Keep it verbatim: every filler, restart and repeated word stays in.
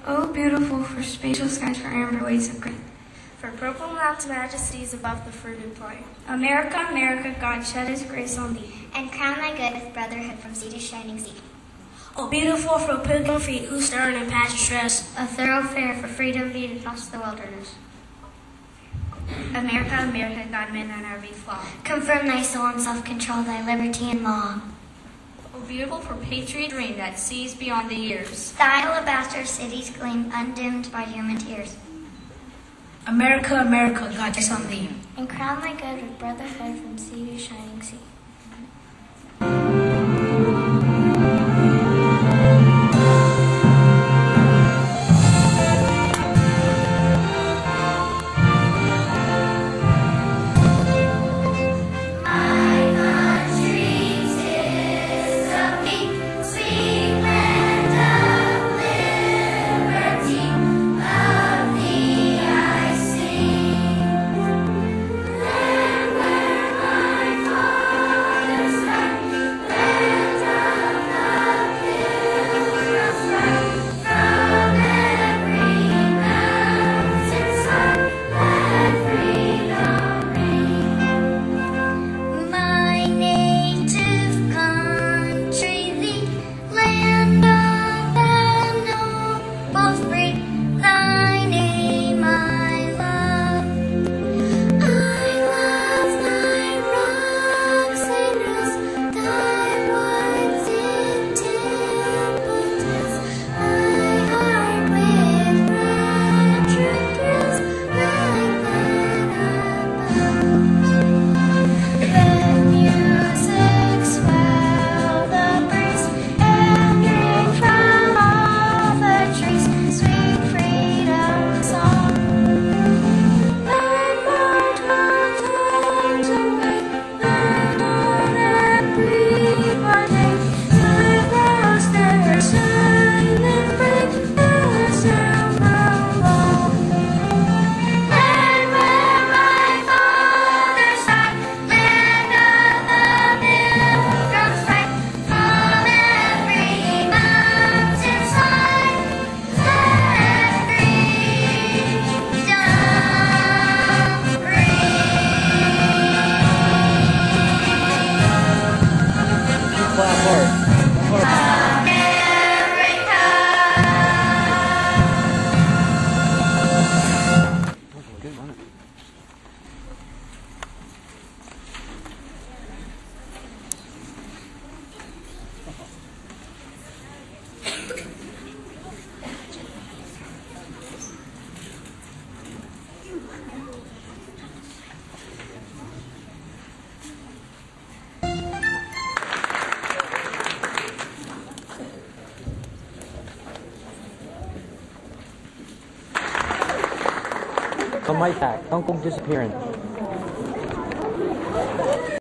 Oh, beautiful for spacious skies, for amber waves of green. For purple mountain majesties above the fruited plain. America, America, God shed his grace on thee. And crown thy good with brotherhood from sea to shining sea. Oh, beautiful for pilgrim feet who stern in passion stress. A thoroughfare for freedom lead across the wilderness. America, America, God made on every flaw. Confirm thy soul in self-control, thy liberty and law. Oh, beautiful for patriot dream that sees beyond the years. Thy alabaster cities gleam undimmed by human tears. America, America, God shed on thee. And crown thy good with brotherhood from sea to shining sea. Come right back. Don't go disappearing.